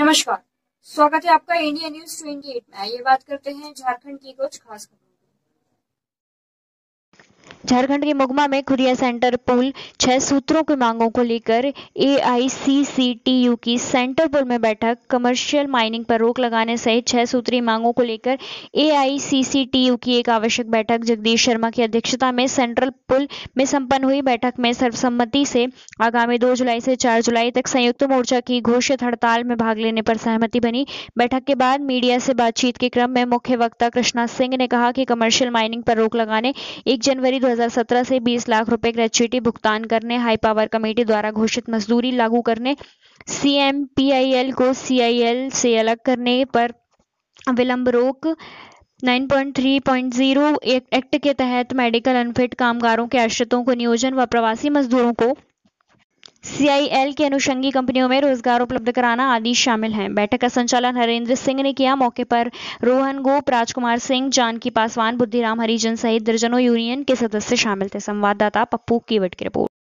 नमस्कार, स्वागत है आपका इंडिया न्यूज 28 में। आइए बात करते हैं झारखंड की कुछ खास खबरों। झारखंड के मुगमा में खुरिया सेंटर पुल 6 सूत्रों की मांगों को लेकर एआईसीसीटीयू की सेंटर पुल में बैठक, कमर्शियल माइनिंग पर रोक लगाने सहित 6 सूत्रीय मांगों को लेकर एआईसीसीटीयू की एक आवश्यक बैठक जगदीश शर्मा की अध्यक्षता में सेंट्रल पुल में संपन्न हुई। बैठक में सर्वसम्मति से आगामी 2 जुलाई से 4 जुलाई तक संयुक्त मोर्चा की घोषित हड़ताल में भाग लेने पर सहमति बनी। बैठक के बाद मीडिया से बातचीत के क्रम में मुख्य वक्ता कृष्णा सिंह ने कहा कि कमर्शियल माइनिंग पर रोक लगाने 1 जनवरी 2017 से 20 लाख रुपए ग्रेच्युटी भुगतान करने, हाई पावर कमेटी द्वारा घोषित मजदूरी लागू करने, सीएमपीआईएल को सीआईएल से अलग करने पर विलंब रोक, 9.3.0 एक्ट के तहत मेडिकल अनफिट कामगारों के आश्रितों को नियोजन व प्रवासी मजदूरों को सीआईएल की अनुषंगी कंपनियों में रोजगार उपलब्ध कराना आदि शामिल हैं। बैठक का संचालन हरेंद्र सिंह ने किया। मौके पर रोहन गोप, राजकुमार सिंह, जानकी पासवान, बुद्धिराम हरिजन सहित दर्जनों यूनियन के सदस्य शामिल थे। संवाददाता पप्पू कीवट की रिपोर्ट।